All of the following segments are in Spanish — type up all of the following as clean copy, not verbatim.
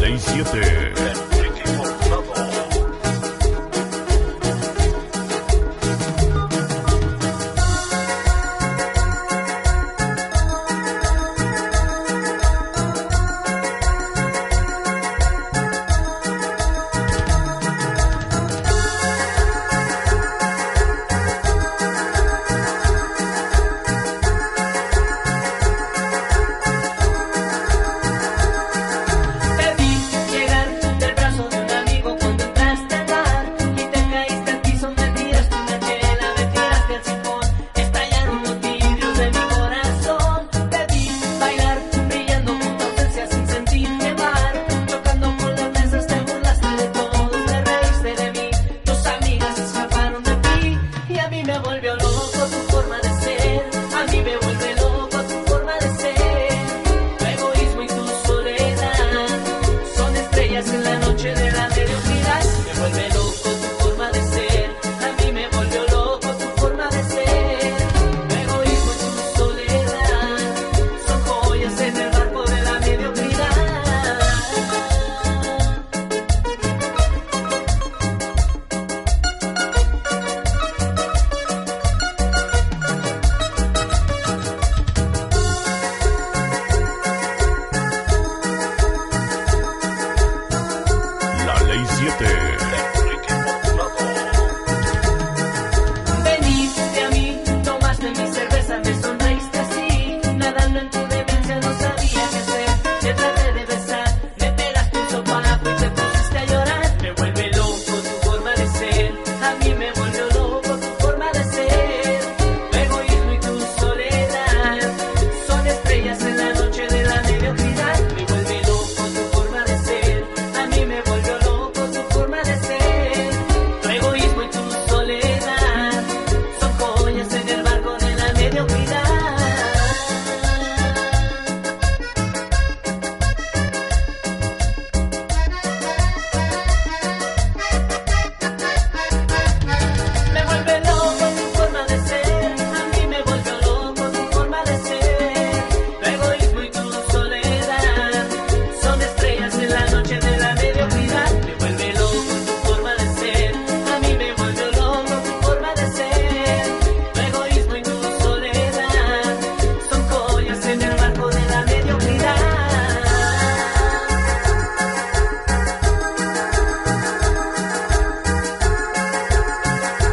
Ley 7. Veniste a mí, tomaste mi cerveza, me sonreíste así, nadando en tu demencia, no sabía qué hacer. Te traté de besar, me pegaste un sopapo y te pusiste a llorar. Me vuelve loco tu forma de ser, a mí me volvió loco tu forma de ser. Tu egoísmo y tu soledad son estrellas en la noche de la mediocridad. Me vuelve loco tu forma de ser, a mí me volvió loco tu forma de ser. Tu egoísmo y tu soledad son joyas en el barco de la mediocridad. Me vuelve loco tu forma de ser, a mí me volvió loco tu forma de ser. Tu egoísmo y tu soledad son estrellas en la noche de la mediocridad. Me vuelve loco tu forma de ser, a mí me volvió loco tu forma de ser. Tu egoísmo y tu soledad son joyas en el barco de la mediocridad.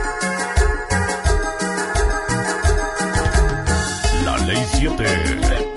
La Ley 7.